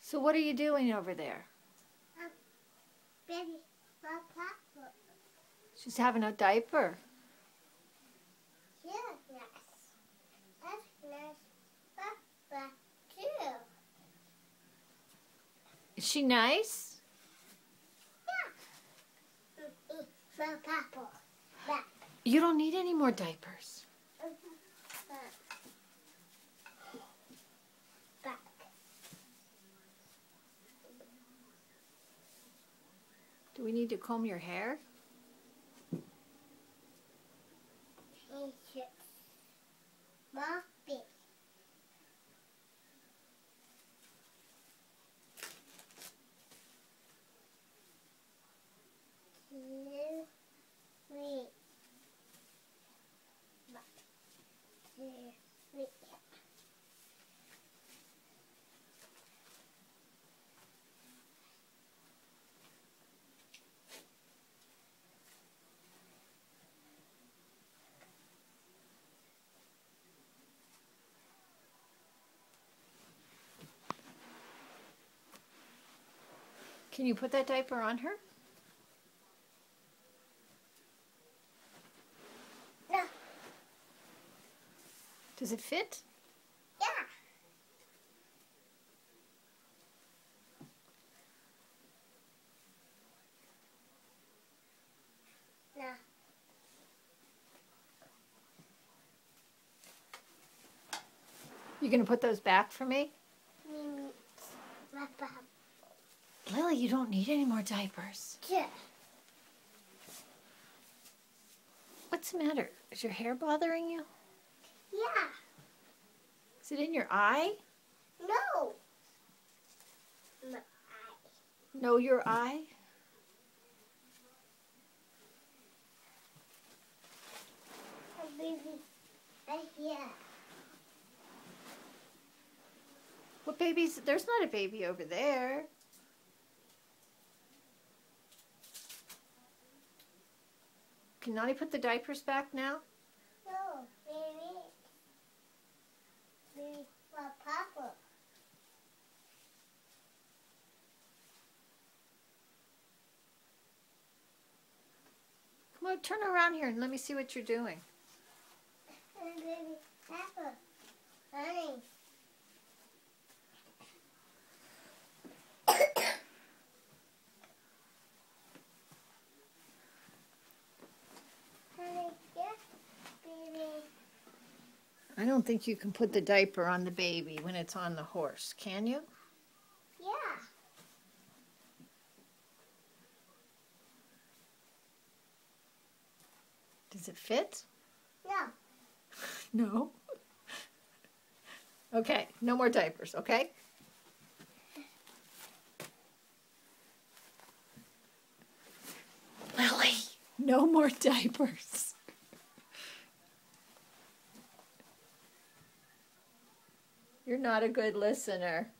So what are you doing over there? Baby, Papa. She's having a diaper. Yeah, nice. That's nice. Papa, too. Is she nice? Yeah. For Papa. Back. You don't need any more diapers. Back. Do we need to comb your hair? Moppy. 2, 3. 1, 2, 3. Can you put that diaper on her? No. Does it fit? Yeah. No. You gonna put those back for me? Mimi. Papa. Lily, you don't need any more diapers. Yeah. What's the matter? Is your hair bothering you? Yeah. Is it in your eye? No. My eye. No, your eye? A baby right here. What baby's? There's not a baby over there. Can Nani put the diapers back now? No, baby. Baby for Papa. Come on, turn around here and let me see what you're doing. And baby Papa. Honey. Honey, yes, baby. I don't think you can put the diaper on the baby when it's on the horse, can you? Yeah. Does it fit? No. No. Okay, no more diapers, okay? Lily, no more diapers. You're not a good listener.